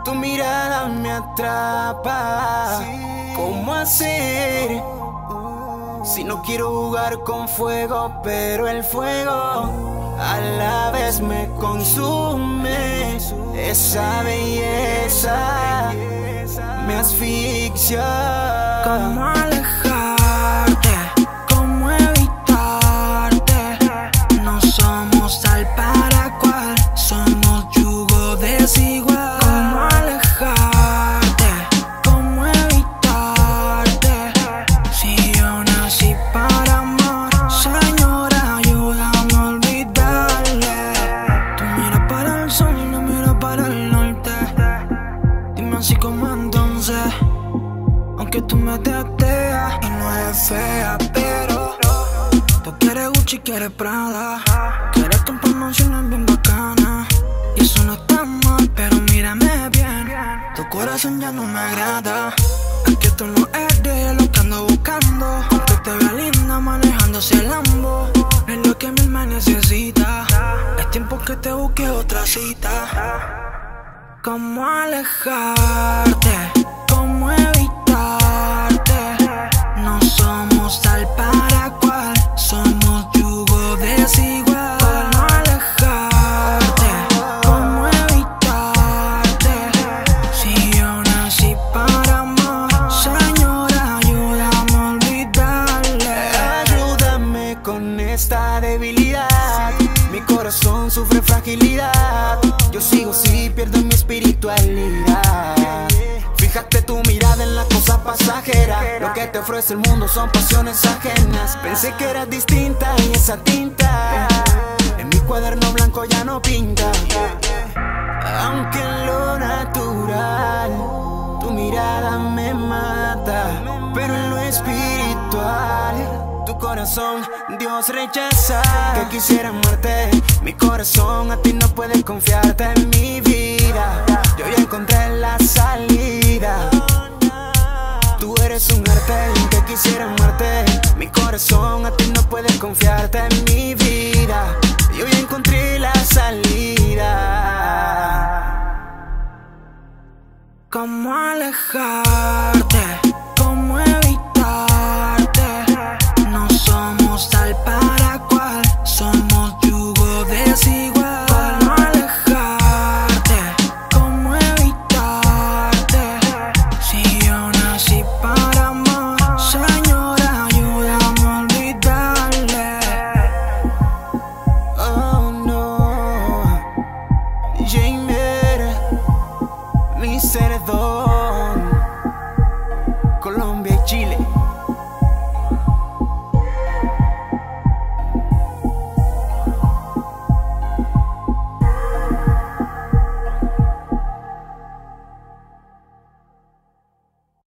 Tu mirada me atrapa. ¿Cómo hacer si no quiero jugar con fuego, pero el fuego a la vez me consume? Esa belleza me asfixia. ¿Cómo alejarte? ¿Cómo evitarte? No somos tal para cual, somos yugo desigual. ¿Cómo alejarte? ¿Cómo evitarte? Si yo nací para amar, señora, ayúdame a olvidarle. Tú miras para el sol y no miras para el norte. Dime así como entonces, aunque tú me teteas y no es fea, pero tú quieres Gucci, quieres Prada, quieres con promociones bien bacanas. Y eso no está mal, pero mírame bien, tu corazón ya no me agrada. Es que tú no eres lo que ando buscando, aunque te vea linda manejando ese Lambo. No es lo que mi alma necesita, es tiempo que te busque otra cita. ¿Cómo alejarte? ¿Cómo evitarte? No somos tal para cual, somos yugo desigual. ¿Cómo alejarte? ¿Cómo evitarte? Si yo nací para amar, señora, ayúdame a olvidarle. Ayúdame con esta debilidad, mi corazón sufre fragilidad. Yo sigo si pierdo mi espiritualidad. Fíjate tu mirada en las cosas pasajeras. Lo que te ofrece el mundo son pasiones ajenas. Pensé que eras distinta y esa tinta en mi cuaderno blanco ya no pinta. Aunque en lo natural tu mirada me mata, pero en lo espiritual tu corazón Dios rechaza. Que quisiera amarte, mi corazón a ti no puede confiarte en mi vida. Yo ya encontré la salida. Tú eres un arte, que quisiera amarte, mi corazón a ti no puede confiarte en mi vida. Yo ya encontré la salida. ¿Cómo alejarte?